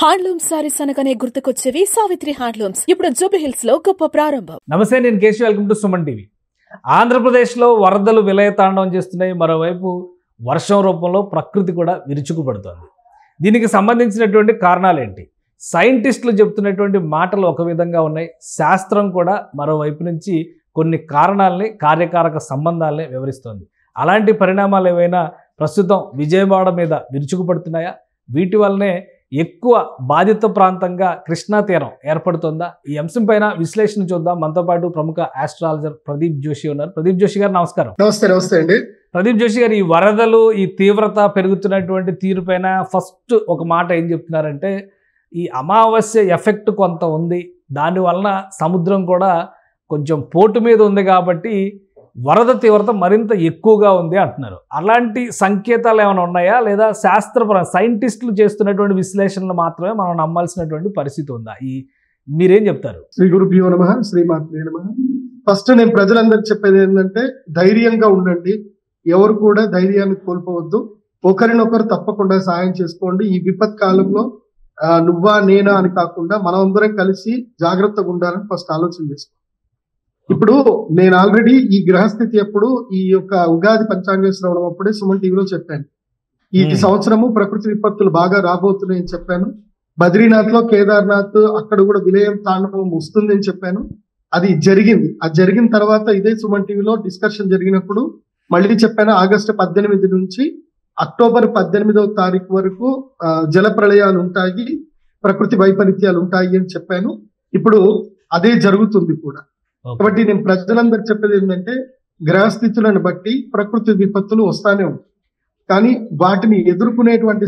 Handloom saris అనగానే గుర్తుకొచ్చేవి Savitri handlooms. ఇప్పుడు జూబ్లీహిల్స్ లో గొప్ప ప్రారంభం. నమస్తే, నేను Keshav. Welcome to Suman TV. ఆంధ్రప్రదేశ్లో వరదలు విలయతాండవం చేస్తున్నాయి. మరోవైపు వర్షం రూపంలో ప్రకృతి కూడా విరుచుకుపడుతోంది. దీనికి సంబంధించినటువంటి కారణాలు ఏంటి? సైంటిస్టులు చెప్తున్నటువంటి మాటలు ఒక విధంగా ఉన్నాయి. శాస్త్రం కూడా మరోవైపు నుంచి కొన్ని కారణాలని, కార్యకారక సంబంధాలని వివరిస్తోంది. అలాంటి పరిణామాలు ఏవైనా ప్రస్తుతం విజయవాడ మీద విరుచుకుపడుతున్నాయా? వీటి వల్లనే ఎక్కువ బాధిత ప్రాంతంగా కృష్ణా తీరం ఏర్పడుతుందా? ఈ అంశం పైన విశ్లేషణ చూద్దాం. మనతో పాటు ప్రముఖ ఆస్ట్రాలజర్ ప్రదీప్ జోషి ఉన్నారు. ప్రదీప్ జోషి గారు నమస్కారం. నమస్తే అండి. ప్రదీప్ జోషి గారు, ఈ వరదలు, ఈ తీవ్రత పెరుగుతున్నటువంటి తీరు పైన ఫస్ట్ ఒక మాట ఏం చెప్తున్నారంటే, ఈ అమావాస్య ఎఫెక్ట్ కొంత ఉంది, దానివలన సముద్రం కూడా కొంచెం పోటు మీద ఉంది కాబట్టి వరద తీవ్రత మరింత ఎక్కువగా ఉంది అంటున్నారు. అలాంటి సంకేతాలు ఏమైనా ఉన్నాయా, లేదా శాస్త్రపరంగా సైంటిస్టులు చేస్తున్నటువంటి విశ్లేషణలు మాత్రమే మనం నమ్మాల్సినటువంటి పరిస్థితి ఉందా? మీరేం చెప్తారు? శ్రీ గురుభ్యో నమః, శ్రీమాత్రే నమః. ఫస్ట్ నేను ప్రజలందరికీ చెప్పేది ఏంటంటే, ధైర్యంగా ఉండండి. ఎవరు కూడా ధైర్యాన్ని కోల్పోవద్దు. ఒకరినొకరు తప్పకుండా సహాయం చేసుకోండి. ఈ విపత్ కాలంలో నువ్వా నేనా అని కాకుండా మనం అందరం కలిసి జాగ్రత్తగా ఉండాలని ఫస్ట్ ఆలోచన చేసుకోండి. ఇప్పుడు నేను ఆల్రెడీ ఈ గ్రహస్థితి అప్పుడు, ఈ యొక్క ఉగాది పంచాంగ శ్రవణం అప్పుడే సుమన్ టీవీలో చెప్పాను. ఈ సంవత్సరము ప్రకృతి విపత్తులు బాగా రాబోతున్నాయని చెప్పాను. బద్రీనాథ్ లో, కేదార్నాథ్ అక్కడ కూడా విలయం తాండవం వస్తుంది అని చెప్పాను. అది జరిగింది. అది జరిగిన తర్వాత ఇదే సుమన్ టీవీలో డిస్కషన్ జరిగినప్పుడు మళ్ళీ చెప్పాను, ఆగస్టు 18 నుంచి అక్టోబర్ 18వ తారీఖు వరకు జల ప్రళయాలు ఉంటాయి, ప్రకృతి వైపరీత్యాలు ఉంటాయి అని చెప్పాను. ఇప్పుడు అదే జరుగుతుంది కూడా. కాబట్టి నేను ప్రజలందరూ చెప్పేది ఏంటంటే, గ్రహస్థితులను బట్టి ప్రకృతి విపత్తులు వస్తానే ఉంటాయి. కానీ వాటిని ఎదుర్కొనేటువంటి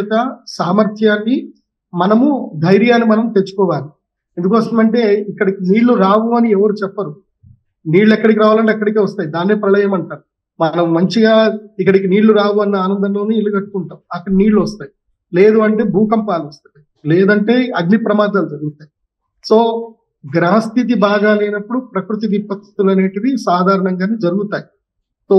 సామర్థ్యాన్ని మనము, ధైర్యాన్ని మనం తెచ్చుకోవాలి. ఎందుకోసమంటే ఇక్కడికి నీళ్లు రావు అని ఎవరు చెప్పరు. నీళ్ళు ఎక్కడికి రావాలంటే అక్కడికే వస్తాయి. దాన్నే ప్రళయం అంటారు. మనం మంచిగా ఇక్కడికి నీళ్లు రావు అన్న ఆనందంలోనే ఇల్లు కట్టుకుంటాం, అక్కడ నీళ్లు వస్తాయి. లేదు అంటే భూకంపాలు వస్తాయి, లేదంటే అగ్ని ప్రమాదాలు జరుగుతాయి. సో గ్రహస్థితి బాగా లేనప్పుడు ప్రకృతి విపత్తులు అనేటివి సాధారణంగానే జరుగుతాయి. సో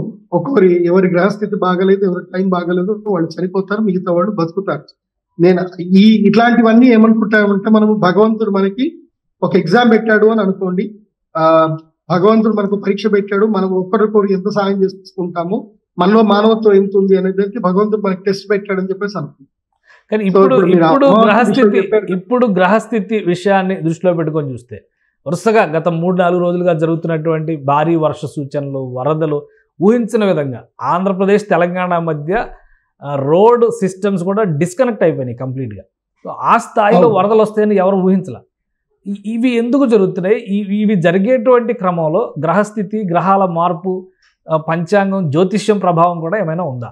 ఎవరి గ్రహస్థితి బాగాలేదు, ఎవరి టైం బాగాలేదు, వాళ్ళు చనిపోతారు, మిగతా వాళ్ళు బతుకుతారు. నేను ఇట్లాంటివన్నీ ఏమనుకుంటామంటే, మనము భగవంతుడు మనకి ఒక ఎగ్జామ్ పెట్టాడు అని అనుకోండి. భగవంతుడు మనకు పరీక్ష పెట్టాడు, మనం ఒక్కరికొకరు ఎంత సాయం చేసుకుంటాము, మనలో మానవత్వం ఎంత ఉంది అనేది భగవంతుడు మనకి టెస్ట్ పెట్టాడు అని చెప్పేసి అనుకుంటాం. కానీ ఇప్పుడు గ్రహస్థితి విషయాన్ని దృష్టిలో పెట్టుకొని చూస్తే, వరుసగా గత 3-4 రోజులుగా జరుగుతున్నటువంటి భారీ వర్ష సూచనలు, వరదలు ఊహించిన విధంగా ఆంధ్రప్రదేశ్ తెలంగాణ మధ్య రోడ్ సిస్టమ్స్ కూడా డిస్కనెక్ట్ అయిపోయినాయి కంప్లీట్గా. సో ఆ స్థాయిలో వరదలు వస్తాయని ఎవరు ఊహించలే. ఇవి ఎందుకు జరుగుతున్నాయి? ఇవి జరిగేటువంటి క్రమంలో గ్రహస్థితి, గ్రహాల మార్పు, పంచాంగం, జ్యోతిష్యం ప్రభావం కూడా ఏమైనా ఉందా?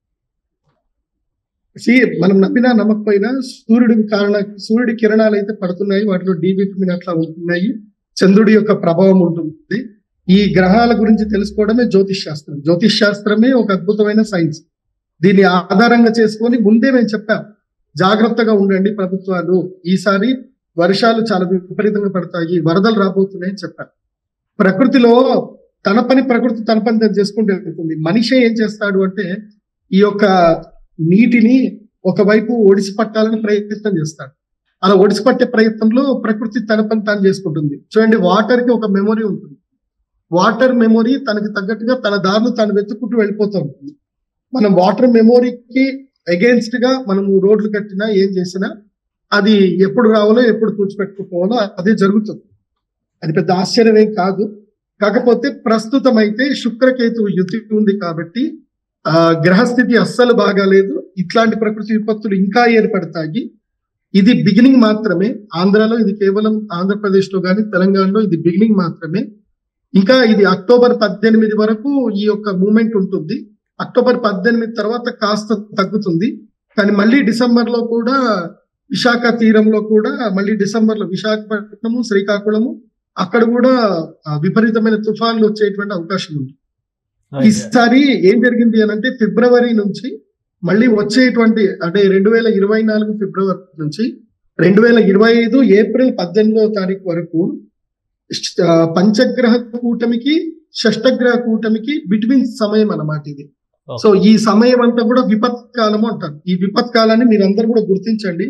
మనం నమ్మినా నమ్మకపోయినా సూర్యుడి కిరణాలు అయితే పడుతున్నాయి, వాటిలో డి విటమిన్ అట్లా ఉంటున్నాయి, చంద్రుడి యొక్క ప్రభావం ఉంటుంది. ఈ గ్రహాల గురించి తెలుసుకోవడమే జ్యోతిష్ శాస్త్రం. జ్యోతిష్ శాస్త్రమే ఒక అద్భుతమైన సైన్స్. దీన్ని ఆధారంగా చేసుకొని ముందే మేము చెప్పాం, జాగ్రత్తగా ఉండండి ప్రభుత్వాలు, ఈసారి వర్షాలు చాలా విపరీతంగా పడతాయి, వరదలు రాబోతున్నాయని చెప్పారు. ప్రకృతిలో ప్రకృతి తన పని చేసుకుంటూ వెళ్తుంది. మనిషి ఏం చేస్తాడు అంటే, ఈ యొక్క నీటిని ఒకవైపు ఒడిసి పట్టాలని ప్రయత్నం చేస్తాడు. అలా ఒడిసి పట్టే ప్రయత్నంలో ప్రకృతి తన పని తాను చేసుకుంటుంది. చూడండి, వాటర్ కి ఒక మెమొరీ ఉంటుంది. వాటర్ మెమొరీ తనకి తగ్గట్టుగా తన దారిలో తాను వెతుక్కుంటూ వెళ్ళిపోతూ ఉంటుంది. మనం వాటర్ మెమొరీకి అగేన్స్ట్ గా మనము రోడ్లు కట్టినా ఏం చేసినా అది ఎప్పుడు రావాలో, ఎప్పుడు తుడిచిపెట్టుకోవాలో అదే జరుగుతుంది. అది పెద్ద ఆశ్చర్యమేం కాదు. కాకపోతే ప్రస్తుతం అయితే శుక్రకేతువు యుతి ఉంది కాబట్టి గ్రహస్థితి అస్సలు బాగాలేదు. ఇట్లాంటి ప్రకృతి విపత్తులు ఇంకా ఏర్పడతాయి. ఇది బిగినింగ్ మాత్రమే. ఆంధ్రాలో ఇది కేవలం, ఆంధ్రప్రదేశ్ లో కానీ తెలంగాణలో ఇది బిగినింగ్ మాత్రమే. ఇంకా ఇది అక్టోబర్ 18 వరకు ఈ యొక్క మూమెంట్ ఉంటుంది. అక్టోబర్ 18 తర్వాత కాస్త తగ్గుతుంది. కానీ మళ్ళీ డిసెంబర్ లో కూడా విశాఖ తీరంలో కూడా మళ్ళీ డిసెంబర్ లో విశాఖపట్నము, శ్రీకాకుళము అక్కడ కూడా విపరీతమైన తుఫాన్లు వచ్చేటువంటి అవకాశం ఉంది. ఈసారి ఏం జరిగింది అని అంటే, ఫిబ్రవరి నుంచి మళ్ళీ వచ్చేటువంటి, అంటే 2024 ఫిబ్రవరి నుంచి 2025 ఏప్రిల్ 18వ తారీఖు వరకు పంచగ్రహ కూటమికి, షష్టగ్రహ కూటమికి బిట్వీన్ సమయం అన్నమాట ఇది. సో ఈ సమయం అంతా కూడా విపత్కాలము అంటారు. ఈ విపత్కాలాన్ని మీరందరూ కూడా గుర్తించండి.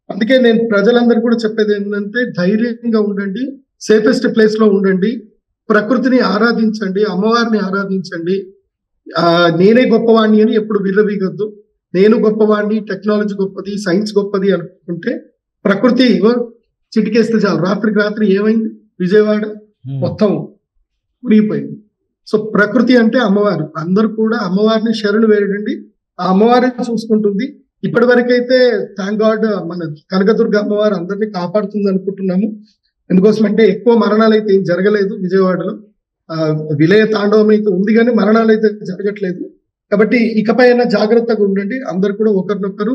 అందుకే నేను ప్రజలందరూ కూడా చెప్పేది ఏంటంటే ధైర్యంగా ఉండండి, సేఫెస్ట్ ప్లేస్ లో ఉండండి, ప్రకృతిని ఆరాధించండి, అమ్మవారిని ఆరాధించండి. నేనే గొప్పవాణ్ణి అని ఎప్పుడు విర్రవీగొద్దు. నేను గొప్పవాణ్ణి, టెక్నాలజీ గొప్పది, సైన్స్ గొప్పది అనుకుంటే ప్రకృతి చిటికేస్తే చాలు. రాత్రికి రాత్రి ఏమైంది? విజయవాడ మొత్తం మునిగిపోయింది. సో ప్రకృతి అంటే అమ్మవారు. అందరూ కూడా అమ్మవారిని శరణు వేడండి, ఆ అమ్మవారిని చూసుకుంటుంది. ఇప్పటి వరకైతే థ్యాంక్ గాడ్ మన కనకదుర్గ అమ్మవారు అందరినీ కాపాడుతుంది అనుకుంటున్నాము. ఎందుకోసం అంటే ఎక్కువ మరణాలు అయితే ఏం జరగలేదు విజయవాడలో. విలయ తాండవం అయితే ఉంది కానీ మరణాలు అయితే జరగట్లేదు. కాబట్టి ఇకపై జాగ్రత్తగా ఉండండి అందరు కూడా ఒకరినొకరు.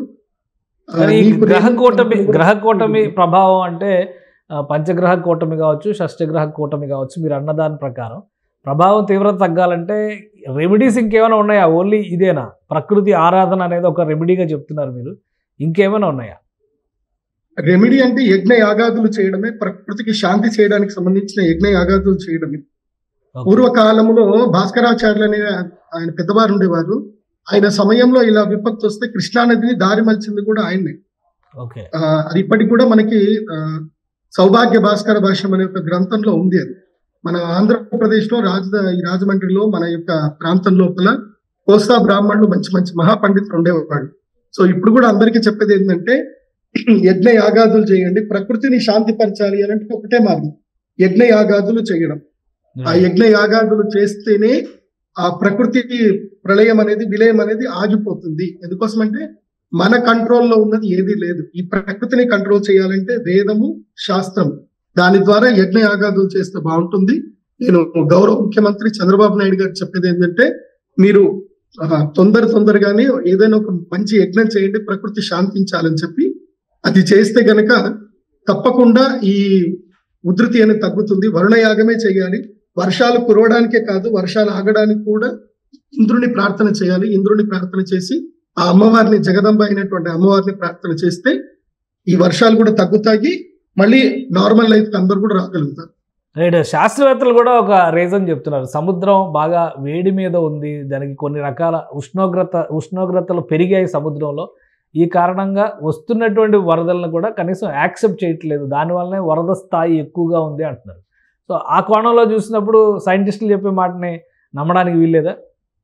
గ్రహ కూటమి ప్రభావం అంటే పంచగ్రహ కూటమి కావచ్చు, షష్టగ్రహ కూటమి కావచ్చు, మీరు అన్నదాని ప్రకారం ప్రభావం తీవ్రత తగ్గాలంటే రెమెడీస్ ఇంకేమైనా ఉన్నాయా? ఓన్లీ ఇదేనా? ప్రకృతి ఆరాధన అనేది ఒక రెమెడీగా చెప్తున్నారు మీరు, ఇంకేమైనా ఉన్నాయా? రెమెడీ అంటే యజ్ఞ యాగాదులు చేయడమే, ప్రకృతికి శాంతి చేయడానికి సంబంధించిన యజ్ఞ యాగాదులు చేయడమే. పూర్వకాలంలో భాస్కరాచార్యులు అనే ఆయన పెద్దవారు ఉండేవారు. ఆయన సమయంలో ఇలా విపత్తు వస్తే కృష్ణానదిని దారి మలిచింది కూడా ఆయన్నే. అది ఇప్పటికి కూడా మనకి సౌభాగ్య భాస్కర భాష్యం అనే ఒక గ్రంథంలో ఉంది. అది మన ఆంధ్రప్రదేశ్ లో రాజమండ్రిలో మన యొక్క ప్రాంతం లోపల కోస్తా బ్రాహ్మణులు మంచి మంచి మహాపండితులు ఉండేవాళ్ళు. సో ఇప్పుడు కూడా అందరికీ చెప్పేది ఏంటంటే యజ్ఞ యాగాదులు చేయండి. ప్రకృతిని శాంతి పరచాలి అని అంటే ఒకటే మార్గం, యజ్ఞ యాగాదులు చేయడం. ఆ యజ్ఞ యాగాదులు చేస్తేనే ఆ ప్రకృతి ప్రళయం అనేది, విలయం అనేది ఆగిపోతుంది. ఎందుకోసం అంటే మన కంట్రోల్లో ఉన్నది ఏదీ లేదు. ఈ ప్రకృతిని కంట్రోల్ చేయాలంటే వేదము, శాస్త్రం, దాని ద్వారా యజ్ఞ యాగాదులు చేస్తే బాగుంటుంది. నేను గౌరవ ముఖ్యమంత్రి చంద్రబాబు నాయుడు గారు చెప్పేది ఏంటంటే మీరు తొందరగానే ఏదైనా ఒక మంచి యజ్ఞం చేయండి, ప్రకృతి శాంతించాలని చెప్పి. అది చేస్తే గనక తప్పకుండా ఈ ఉధృతి అనేది తగ్గుతుంది. వరుణయాగమే చేయాలి. వర్షాలు కురవడానికే కాదు, వర్షాలు ఆగడానికి కూడా ఇంద్రుని ప్రార్థన చేయాలి. ఇంద్రుని ప్రార్థన చేసి ఆ అమ్మవారిని, జగదంబ అయినటువంటి అమ్మవారిని ప్రార్థన చేస్తే ఈ వర్షాలు కూడా తగ్గుతాయి, మళ్ళీ నార్మల్ లైఫ్ అందరూ కూడా రాగలుగుతారు. రైట్. శాస్త్రవేత్తలు కూడా ఒక రీజన్ చెప్తున్నారు, సముద్రం బాగా వేడి మీద ఉంది, దానికి కొన్ని రకాల ఉష్ణోగ్రతలు పెరిగాయి సముద్రంలో, ఈ కారణంగా వస్తున్నటువంటి వరదలను కూడా కనీసం యాక్సెప్ట్ చేయట్లేదు, దానివల్లనే వరద స్థాయి ఎక్కువగా ఉంది అంటున్నారు. సో ఆ కోణంలో చూసినప్పుడు సైంటిస్టులు చెప్పే మాటని నమ్మడానికి వీల్లేదా?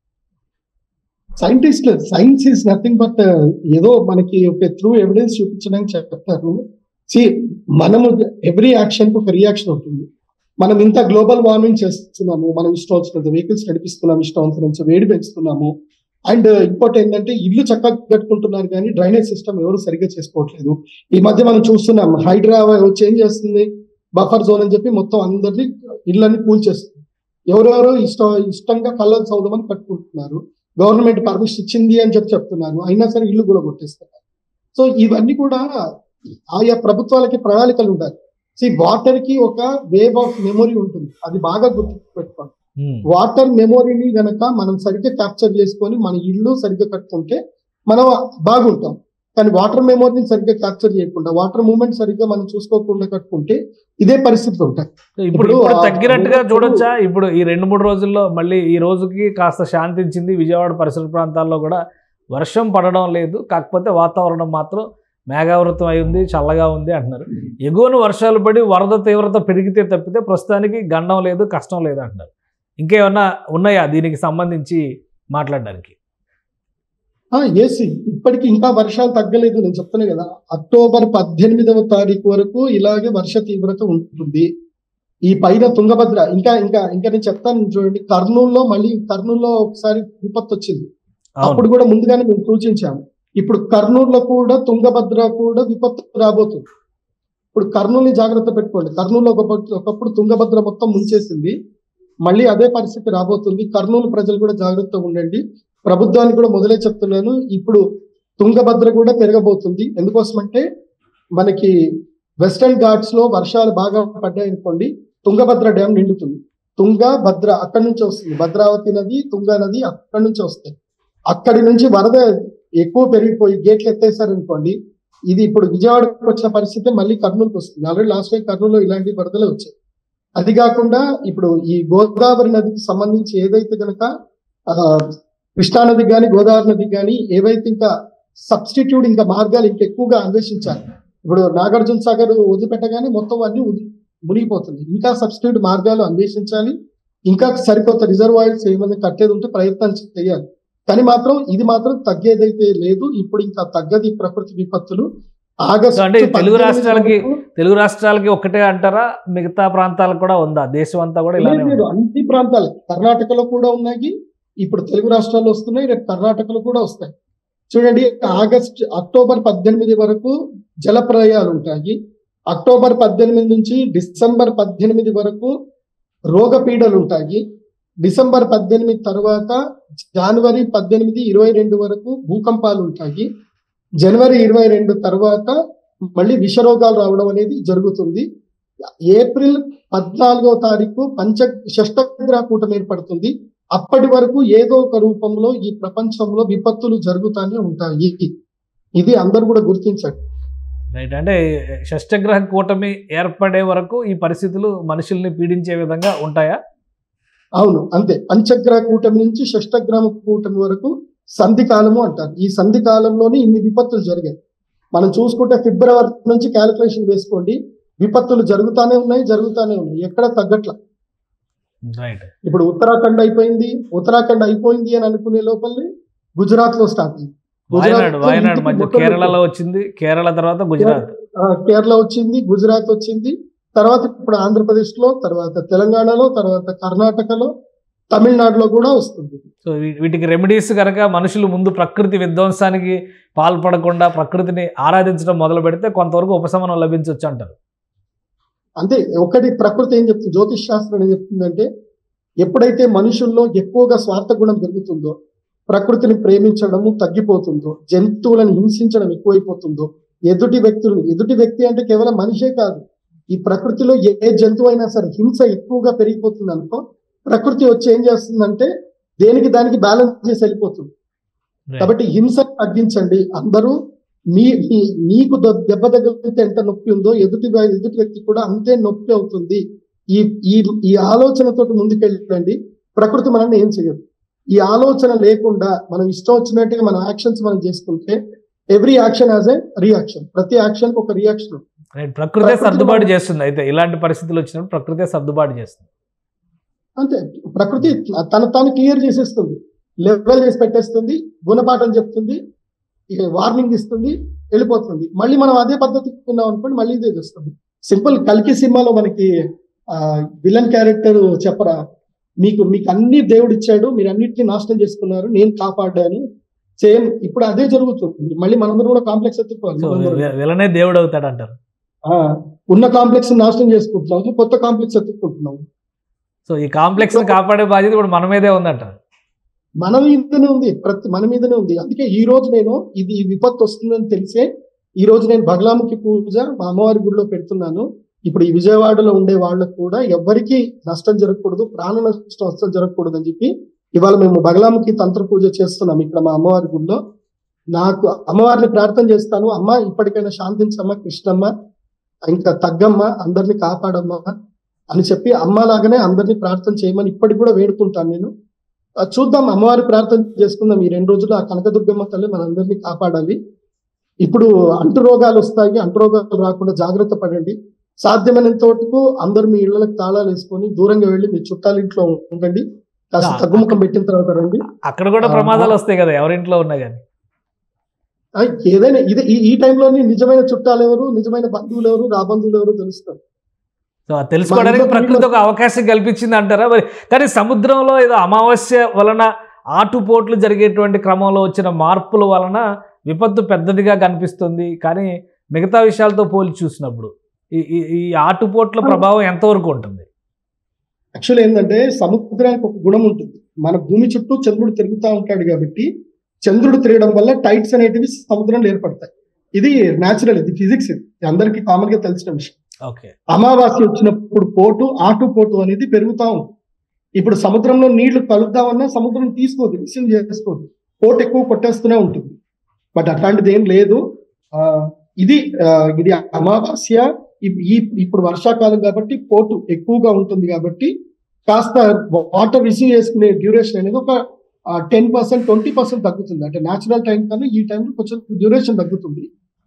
సైన్స్ ఈజ్ నథింగ్ బట్ ఏదో మనకి ఒక త్రూ ఎవిడెన్స్ చూపించడానికి చెప్తారు. మనము ఎవ్రీ యాక్షన్ కు ఒక రియాక్షన్ ఉంటుంది. మనం ఇంత గ్లోబల్ వార్మింగ్ చేస్తున్నాము, మనం ఇష్టం వచ్చినంత వెహికల్స్ నడిపిస్తున్నాము, ఇష్టం వచ్చినంత వేడి పెంచుతున్నాము. అండ్ ఇంకోటి ఏంటంటే ఇల్లు చక్కగా కట్టుకుంటున్నారు కానీ డ్రైనేజ్ సిస్టమ్ ఎవరు సరిగ్గా చేసుకోవట్లేదు. ఈ మధ్య మనం చూస్తున్నాం, హైడ్రా వచ్చి ఏం చేస్తుంది, బఫర్ జోన్ అని చెప్పి మొత్తం అందరినీ ఇళ్ళని కూల్చేస్తుంది. ఎవరెవరో ఇష్టంగా కళ్ళ సౌదమని కట్టుకుంటున్నారు. గవర్నమెంట్ పర్మిషన్ ఇచ్చింది అని చెప్పి చెప్తున్నారు, అయినా సరే ఇల్లు కూడా కొట్టేస్తున్నారు. సో ఇవన్నీ కూడా ఆయా ప్రభుత్వాలకి ప్రణాళికలు ఉంటాయి. వాటర్ కి ఒక వేవ్ ఆఫ్ మెమొరీ ఉంటుంది, అది బాగా గుర్తు పెట్టుకోండి. వాటర్ మెమొరీని గనక మనం సరిగ్గా క్యాప్చర్ చేసుకొని మన ఇల్లు సరిగ్గా కట్టుకుంటే మనం బాగుంటాం. కానీ వాటర్ మెమొరీని సరిగ్గా క్యాప్చర్ చేయకుండా, వాటర్ మూవ్మెంట్ సరిగ్గా మనం చూసుకోకుండా కట్టుకుంటే ఇదే పరిస్థితి ఉంటాయి. ఇప్పుడు తగ్గినట్టుగా చూడొచ్చా? ఇప్పుడు ఈ 2-3 రోజుల్లో మళ్ళీ ఈ రోజుకి కాస్త శాంతించింది, విజయవాడ పరిసర ప్రాంతాల్లో కూడా వర్షం పడడం లేదు, కాకపోతే వాతావరణం మాత్రం మేఘావృతం అయి ఉంది, చల్లగా ఉంది అంటున్నారు. ఎగువన వర్షాలు పడి వరద తీవ్రత పెరిగితే తప్పితే ప్రస్తుతానికి గండం లేదు, కష్టం లేదు అంటున్నారు. ఇంకేమన్నా ఉన్నాయా దీనికి సంబంధించి మాట్లాడడానికి? ఇప్పటికి ఇంకా వర్షాలు తగ్గలేదు. నేను చెప్తాను కదా, అక్టోబర్ 18వ తారీఖు వరకు ఇలాగే వర్ష తీవ్రత ఉంటుంది. ఈ పైన తుంగభద్ర ఇంకా నేను చెప్తాను చూడండి, కర్నూలులో ఒకసారి విపత్తు వచ్చింది. అప్పుడు కూడా ముందుగానే మేము సూచించాము. ఇప్పుడు కర్నూలులో కూడా తుంగభద్ర కూడా విపత్తు రాబోతుంది. ఇప్పుడు కర్నూలుని జాగ్రత్త పెట్టుకోండి. కర్నూలులో ఒకప్పుడు తుంగభద్ర మొత్తం ముంచేసింది, మళ్ళీ అదే పరిస్థితి రాబోతుంది. కర్నూలు ప్రజలు కూడా జాగ్రత్తగా ఉండండి. ప్రభుత్వానికి కూడా మొదలే చెప్తున్నాను, ఇప్పుడు తుంగభద్ర కూడా పెరగబోతుంది. ఎందుకోసమంటే మనకి వెస్టర్న్ ఘాట్స్ లో వర్షాలు బాగా పడ్డాయి అనుకోండి, తుంగభద్ర డ్యామ్ నిండుతుంది. తుంగభద్ర అక్కడి నుంచి వస్తుంది, భద్రావతి నది, తుంగా నది అక్కడి నుంచి వస్తాయి. అక్కడి నుంచి వరద ఎక్కువ పెరిగిపోయి గేట్లు ఎత్తేసారనుకోండి, ఇది ఇప్పుడు విజయవాడకు వచ్చిన పరిస్థితి మళ్ళీ కర్నూలుకి వస్తుంది. ఆల్రెడీ లాస్ట్ టైం కర్నూలులో ఇలాంటి వరదలే వచ్చాయి. అది కాకుండా ఇప్పుడు ఈ గోదావరి నదికి సంబంధించి ఏదైతే కనుక కృష్ణానదికి కానీ గోదావరి నదికి కానీ ఏవైతే ఇంకా సబ్స్టిట్యూట్ ఇంకా మార్గాలు ఇంకా ఎక్కువగా అన్వేషించాలి. ఇప్పుడు నాగార్జున సాగర్ వదిలిపెట్టగానే మొత్తం అన్ని మునిగిపోతుంది. ఇంకా సబ్స్టిట్యూట్ మార్గాలు అన్వేషించాలి, ఇంకా సరికొత్త రిజర్వాయర్స్ ఏమైనా కట్టేది ఉంటే ప్రయత్నం చేయాలి. కానీ మాత్రం ఇది మాత్రం తగ్గేదైతే లేదు. ఇప్పుడు ఇంకా తగ్గది ప్రకృతి విపత్తులు. ఆగస్టు అంటే తెలుగు రాష్ట్రాలకి ఒక్కటే అంటారా, మిగతా ప్రాంతాలకు కూడా ఉందా? దేశం అంతా కూడా ఇలా అన్ని ప్రాంతాలు, కర్ణాటకలో కూడా ఉన్నాయి, ఇప్పుడు తెలుగు రాష్ట్రాల్లో వస్తున్నాయి, రేపు కర్ణాటకలో కూడా వస్తాయి. చూడండి, అక్టోబర్ 18 వరకు జలప్రలయాలు ఉంటాయి. అక్టోబర్ 18 నుంచి డిసెంబర్ 18 వరకు రోగపీడలు ఉంటాయి. డిసెంబర్ 18 తర్వాత జనవరి 18, 22 వరకు భూకంపాలు ఉంటాయి. జనవరి 22 తర్వాత మళ్ళీ విషరోగాలు రావడం అనేది జరుగుతుంది. ఏప్రిల్ 14వ తారీఖు షష్టగ్రహ కూటమి ఏర్పడుతుంది. అప్పటి వరకు ఏదో ఒక రూపంలో ఈ ప్రపంచంలో విపత్తులు జరుగుతూనే ఉంటాయి. ఇది అందరూ కూడా గుర్తించండి. రైట్. అంటే షష్టగ్రహ కూటమి ఏర్పడే వరకు ఈ పరిస్థితులు మనుషుల్ని పీడించే విధంగా ఉంటాయా? అవును, అంతే. పంచగ్రహ కూటమి నుంచి షష్టగ్రహ కూటమి వరకు సంధి కాలము అంటారు. ఈ సంధి కాలంలోనే ఇన్ని విపత్తులు జరిగాయి. మనం చూసుకుంటే ఫిబ్రవరి నుంచి క్యాలిక్యులేషన్ వేసుకోండి, విపత్తులు జరుగుతూనే ఉన్నాయి, ఎక్కడ తగ్గట్ల. ఇప్పుడు ఉత్తరాఖండ్ అయిపోయింది అని అనుకునే లోపలే గుజరాత్ లో స్టార్ట్ అయింది. వాయనాడు మధ్య కేరళలో వచ్చింది, కేరళ తర్వాత గుజరాత్, కేరళ వచ్చింది, గుజరాత్ వచ్చింది, తర్వాత ఇప్పుడు ఆంధ్రప్రదేశ్ లో, తర్వాత తెలంగాణలో, తర్వాత కర్ణాటకలో, తమిళనాడులో కూడా వస్తుంది. సో వీటికి రెమెడీస్ కనుక మనుషులు ముందు ప్రకృతి విధ్వంసానికి పాల్పడకుండా ప్రకృతిని ఆరాధించడం మొదలు పెడితే కొంతవరకు ఉపశమనం లభించవచ్చు అంటారు. అంతే. ఒకటి ప్రకృతి ఏం చెప్తుంది, జ్యోతిష్ శాస్త్రం ఏం చెప్తుందంటే, ఎప్పుడైతే మనుషుల్లో ఎక్కువగా స్వార్థ గుణం పెరుగుతుందో, ప్రకృతిని ప్రేమించడము తగ్గిపోతుందో, జంతువులను హింసించడం ఎక్కువైపోతుందో, ఎదుటి వ్యక్తి అంటే కేవలం మనిషే కాదు, ఈ ప్రకృతిలో ఏ జంతువు అయినా సరే హింస ఎక్కువగా పెరిగిపోతుంది అనుకో, ప్రకృతి వచ్చి ఏం చేస్తుందంటే దానికి బ్యాలెన్స్ చేసి వెళ్ళిపోతుంది. కాబట్టి హింస తగ్గించండి అందరూ. మీకు దెబ్బ తగిలితే ఎంత నొప్పి ఉందో ఎదుటి వ్యక్తి కూడా అంతే నొప్పి అవుతుంది. ఈ ఆలోచనతో ముందుకెళ్ళండి. ప్రకృతి మనల్ని ఏం చేయదు. ఈ ఆలోచన లేకుండా మనం ఇష్టం వచ్చినట్టుగా మన యాక్షన్స్ మనం చేసుకుంటే, every action has a reaction. ప్రతి యాక్షన్ కి ఒక రియాక్షన్. ప్రకృతే సర్దుబాటు చేస్తుంది. అయితే ఇలాంటి పరిస్థితులు వచ్చినప్పుడు ప్రకృతే సర్దుబాటు చేస్తుంది. అంతే. ప్రకృతి తాను క్లియర్ చేసేస్తుంది, లెవెల్ చేసి పెట్టేస్తుంది, గుణపాఠం చెప్తుంది, వార్నింగ్ ఇస్తుంది, వెళ్ళిపోతుంది. మళ్ళీ మనం అదే పద్ధతి ఉన్నాం అనుకోండి, మళ్ళీ ఇదే చేస్తుంది. సింపుల్. కల్కి సినిమాలో మనకి విలన్ క్యారెక్టర్ చెప్పరా, మీకు అన్ని దేవుడు ఇచ్చాడు, మీరు అన్నిటిని నాశనం చేసుకున్నారు, నేను కాపాడాను. సేమ్ ఇప్పుడు అదే జరుగుతుంది. మళ్ళీ మనందరూ కూడా కాంప్లెక్స్ ఎత్తుకోవాలి. విలనే దేవుడు అవుతాడు అంటారు. ఉన్న కాంప్లెక్స్ నాశనం చేసుకుంటున్నాము, కొత్త కాంప్లెక్స్ ఎత్తుకుంటున్నాము. సో ఈ కాంప్లెక్స్ కాపాడే బాధ్యత ఇప్పుడు మన మీదే ఉందంటారు. మన మీదనే ఉంది. అందుకే ఈ రోజు నేను ఇది విపత్తు వస్తుందని తెలిసే ఈ రోజు నేను బగలాముఖి పూజ మా అమ్మవారి గుడిలో పెడుతున్నాను. ఇప్పుడు ఈ విజయవాడలో ఉండే వాళ్ళకు కూడా ఎవరికి నష్టం జరగకూడదు, ప్రాణ నష్టం అస్సలు జరగకూడదు అని చెప్పి ఇవాళ మేము బగలాముఖి తంత్ర పూజ చేస్తున్నాం ఇక్కడ మా అమ్మవారి గుడిలో. నాకు అమ్మవారిని ప్రార్థన చేస్తాను, అమ్మ ఇప్పటికైనా శాంతించమ్మ, కృష్ణమ్మ ఇంకా తగ్గమ్మ, అందరినీ కాపాడమ్మా అని చెప్పి అమ్మలాగానే అందరినీ ప్రార్థన చేయమని ఇప్పటికి కూడా వేడుకుంటాను నేను. చూద్దాం, అమ్మవారి ప్రార్థన చేసుకుందాం. ఈ 2 రోజులు ఆ కనకదుర్గమ్మ తల్లి మనందరినీ కాపాడాలి. ఇప్పుడు అంటు రోగాలు వస్తాయి, అంటు రోగాలు రాకుండా జాగ్రత్త పడండి. సాధ్యమైనంత వరకు అందరు మీ ఇళ్లకు తాళాలు వేసుకొని దూరంగా వెళ్ళి మీ చుట్టాల ఇంట్లో ఉండండి. కాస్త తగ్గుముఖం పెట్టిన తర్వాత రండి. అక్కడ కూడా ప్రమాదాలు వస్తాయి కదా ఎవరింట్లో ఉన్నా కానీ. ఏదైనా ఈ టైంలోని నిజమైన చుట్టాలు ఎవరు, నిజమైన బంధువులు ఎవరు, రాబంధువులు ఎవరు తెలుస్తారు. తెలుసుకోవడానికి ప్రకృతి ఒక అవకాశం కల్పించింది అంటారా మరి? కానీ సముద్రంలో ఏదో అమావాస్య వలన ఆటుపోట్లు జరిగేటువంటి క్రమంలో వచ్చిన మార్పుల వలన విపత్తు పెద్దదిగా కనిపిస్తుంది. కానీ మిగతా విషయాలతో పోల్చి చూసినప్పుడు ఈ ఆటుపోట్ల ప్రభావం ఎంతవరకు ఉంటుంది? యాక్చువల్ ఏంటంటే సముద్రానికి ఒక గుణం ఉంటుంది. మన భూమి చుట్టూ చంద్రుడు తిరుగుతూ ఉంటాడు కాబట్టి చంద్రుడు తిరగడం వల్ల టైట్స్ అనేటివి సముద్రంలో ఏర్పడతాయి. ఇది న్యాచురల్, ఇది ఫిజిక్స్, ఇది అందరికీ కామన్ గా తెలిసిన విషయం. అమావాస్య వచ్చినప్పుడు ఆటుపోటు అనేది పెరుగుతా ఉంటుంది. ఇప్పుడు సముద్రంలో నీళ్లు కలుద్దామన్నా సముద్రం తీసుకోదు, రిసీవ్ చేసుకోదు, పోటు ఎక్కువ కొట్టేస్తూనే ఉంటుంది. బట్ అట్లాంటిది ఏం లేదు. ఇది అమావాస్య, ఇప్పుడు వర్షాకాలం కాబట్టి పోటు ఎక్కువగా ఉంటుంది కాబట్టి కాస్త వాటర్ రిసీవ్ చేసుకునే డ్యూరేషన్ అనేది ఒక 10%, 20% తగ్గుతుంది. అంటే న్యాచురల్ టైం కన్నా ఈ టైంలో కొంచెం డ్యూరేషన్ తగ్గుతుంది.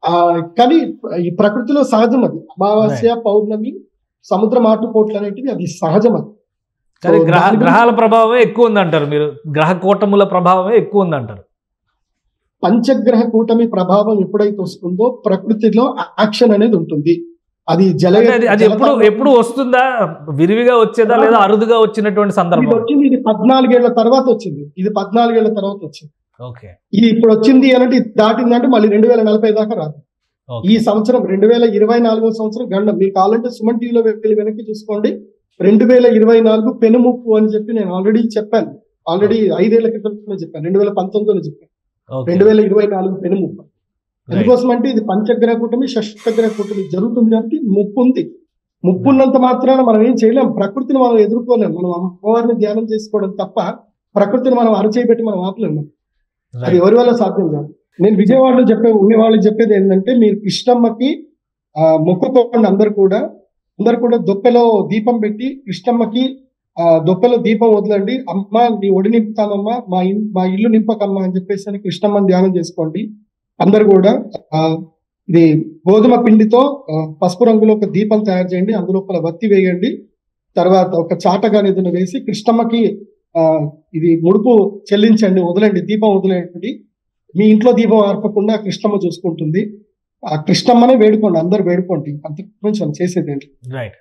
కానీ ఈ ప్రకృతిలో సహజం అది. అమావాస్య, పౌర్ణమి, సముద్ర మాటుపోట్లు అనేటివి అది సహజం అది. కానీ గ్రహాల ప్రభావమే ఎక్కువ ఉందంటారు మీరు, గ్రహ కూటముల ప్రభావమే ఎక్కువ ఉందంటారు. పంచగ్రహ కూటమి ప్రభావం ఎప్పుడైతే వస్తుందో ప్రకృతిలో యాక్షన్ అనేది ఉంటుంది. అది అది ఎప్పుడు వస్తుందా, విరివిగా వచ్చేదా లేదా అరుదుగా వచ్చినటువంటి సందర్భం? వచ్చింది ఇది 14 ఏళ్ల తర్వాత వచ్చింది. ఇది 14 ఏళ్ల తర్వాత వచ్చింది. ఓకే. ఇది ఇప్పుడు వచ్చింది అంటే ఇది దాటిందంటే మళ్ళీ 2040 దాకా రాదు. ఈ సంవత్సరం 2024 సంవత్సరం గండం. మీకు కావాలంటే సుమన్ టీవీలో వెళ్ళి వెనక్కి చూసుకోండి. 2024 పెనుముప్పు అని చెప్పి నేను ఆల్రెడీ చెప్పాను. 5 ఏళ్ల క్రితం చెప్పాను. 2019లో చెప్పాను. 2024 పెనుముప్పు. ఎందుకోసం అంటే ఇది పంచగ్రహ కూటమి, షష్టగ్రహ కూటమి జరుగుతుంది కాబట్టి ముప్పు ఉంది. ముప్పు ఉన్నంత మాత్రాన మనం ఏం చేయలేం. ప్రకృతిని మనం ఎదుర్కోలేం. మనం అమ్మవారిని ధ్యానం చేసుకోవడం తప్ప ప్రకృతిని మనం అరచేయబెట్టి మనం ఆపలేము. అది ఎవరి వల్ల సాధ్యం కాదు. నేను విజయవాడలో ఉండే వాళ్ళకి చెప్పేది ఏంటంటే, మీరు కృష్ణమ్మకి మొక్కుకోండి. అందరు కూడా దొప్పెలో దీపం పెట్టి కృష్ణమ్మకి దొప్పెలో దీపం వదలండి. అమ్మ నీ ఒడి నింపుతామమ్మా, మా ఇల్లు నింపకమ్మా అని చెప్పేసి అని కృష్ణమ్మని ధ్యానం చేసుకోండి. అందరు కూడా ఇది గోధుమ పిండితో పసుపు రంగులో ఒక దీపం తయారు చేయండి. అందులోపల వత్తి వేయండి. తర్వాత ఒక చాటగా ఏదైనా వేసి కృష్ణమ్మకి ఇది ముడుపు చెల్లించండి, వదలండి, దీపం వదిలేయండి. మీ ఇంట్లో దీపం ఆర్పకుండా కృష్ణమ్మ చూసుకుంటుంది. ఆ కృష్ణమ్మనే వేడుకోండి, అందరు వేడుకోండి. అంతకుమించి మనం చేసేది ఏంటి?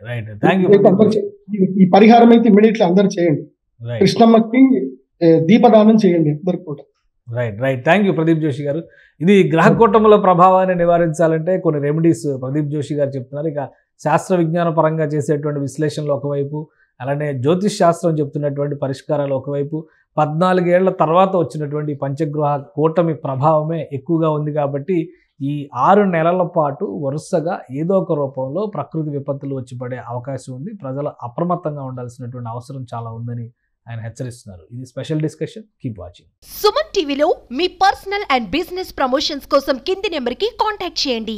ఈ పరిహారం అయితే ఇమీడియట్లీ అందరు చేయండి. కృష్ణమ్మకి దీపదానం చేయండి అందరు కూడా. Right. Thank you Pradeep Joshi గారు. ఇది గ్రహ కూటముల ప్రభావాన్ని నివారించాలంటే కొన్ని రెమెడీస్ ప్రదీప్ జోషి గారు చెప్తున్నారు. ఇక శాస్త్ర విజ్ఞాన పరంగా చేసేటువంటి విశ్లేషణలు ఒకవైపు, అలానే జ్యోతిష్ శాస్త్రం చెప్తున్నటువంటి పరిష్కారాలు ఒకవైపు, 14 ఏళ్ల తర్వాత వచ్చినటువంటి పంచగ్రహ కూటమి ప్రభావమే ఎక్కువగా ఉంది కాబట్టి ఈ 6 నెలల పాటు వరుసగా ఏదో ఒక రూపంలో ప్రకృతి విపత్తులు వచ్చి పడే అవకాశం ఉంది. ప్రజలు అప్రమత్తంగా ఉండాల్సినటువంటి అవసరం చాలా ఉందని ఆయన హెచ్చరిస్తున్నారు. ఇది special discussion. Keep watching. Suman టీవీలో మీ పర్సనల్ అండ్ బిజినెస్ ప్రమోషన్స్ కోసం కింది నెంబర్కి కాంటాక్ట్ చేయండి.